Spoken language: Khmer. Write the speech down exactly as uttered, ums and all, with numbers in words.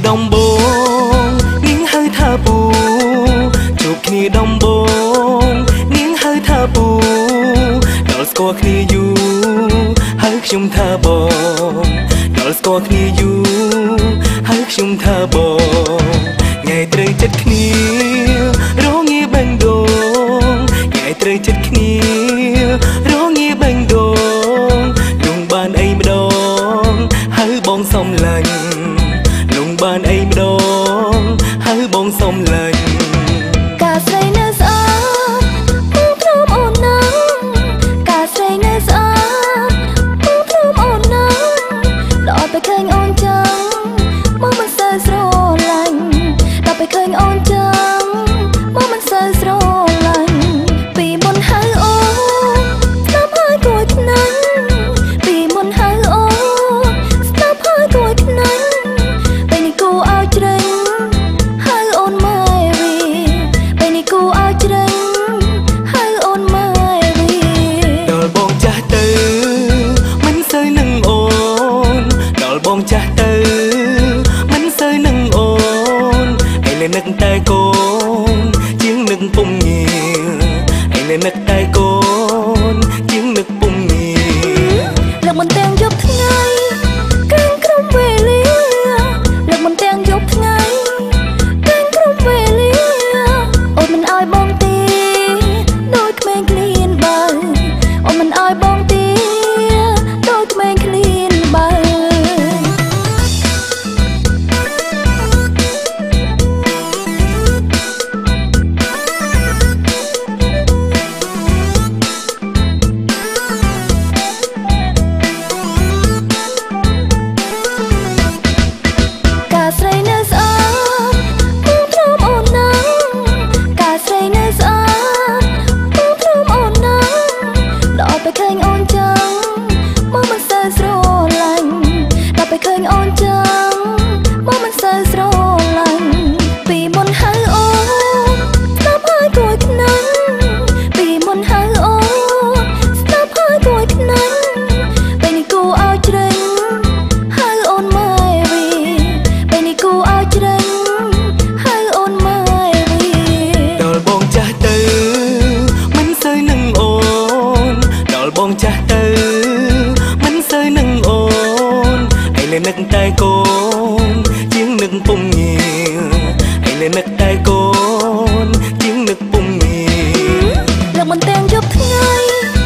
ដំបងនាងហៅថាពូជួបគ្នាដំបងនាងហៅថាពូដល់ស្គាល់គ្នាយូរហើយខ្ញុំថាបងដល់ស្គាល់គ្នាយូរហើយខ្ញុំថាបងថ្ងៃត្រូវចិត្តគ្នារងាបេងដូងថ្ងៃត្រូវចិត្តគ្នារងាបេងដូងលងបានអីម្ដងហើយបងសំឡាញ់លងបានអីម្ដងហើយបងសំឡាញ់ការស្រីនៅស្អាតមកព្រមអូនណាការស្រីនៅស្អាតមកព្រមអូនណាដល់ទៅឃើញអូនចឹងមកមិនសូវស្រឡាញ់ដល់ទៅឃើញអូនចឹងមកមិនសូវស្រឡាញ់ពីមុនហៅអូនស្ដាប់ហើយគួយខ្នាញ់ពីមុនហៅអូនស្ដាប់ហើយគួយខ្នាញ់ពេលនេះគូឲ្យជ្រេញហៅអូនម៉ែវីពេលនេះគូឲ្យជ្រេញហៅអូនម៉ែវីដល់បងចាស់ទៅមិនសូវនឹងអូនដល់បងចាស់ទៅមិនសូវនឹងអូនឯលេនឹកតែកូនជាងនឹកពុំងាឯលេនឹកតែកូនជាងនឹកពុំងាលើកមិនទាំងយប់ថ្ងៃក្រែងក្រុមវេលាលើកមិនទាំងយប់ថ្ងៃក្រែងក្រុមវេលាអូនមិនឲ្យបងទេដូចក្មេងក្លៀនបើអូនមិនឲ្យបងទេដូចក្មេងក្លៀនបើការស្រីនៅស្អាតមកព្រមអូនណាការស្រីនៅស្អាតមកព្រមអូនណាដល់ទៅឃើញអូនចឹងមកមិនសូវស្រឡាញ់ដល់ទៅឃើញអូនចឹងមកមិនសូវស្រឡាញ់ពីមុនហៅអូនស្ដាប់ហើយគួយខ្នាញ់ពីមុនហៅអូនស្ដាប់ហើយគួយខ្នាញ់ពេលនេះគូឲ្យជ្រេញហៅអូនម៉ែវីពេលនេះគូឲ្យជ្រេញហៅអូនម៉ែវីដល់បងចាស់ទៅមិនសូវនឹងអូនដល់បងចាស់ទៅមិនសូវនឹងអូនឯលេនឹកតែកូនជាងនឹកពុំងាឯលេនឹកតែកូនជាងនឹកពុំងាលើកមិនទាំងយប់ថ្ងៃ